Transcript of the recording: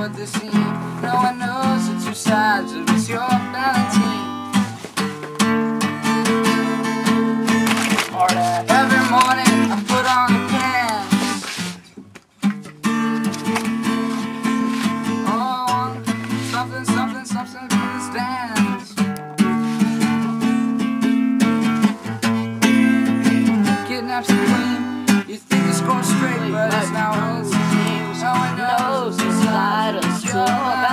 what they seem. No one knows the two sides of it's your Valentine. Every morning I put on the pants. Oh, something, something, something from the stands. Kidnaps the queen. You think the score's straight, but it's now all it seems. No one knows the side of it's your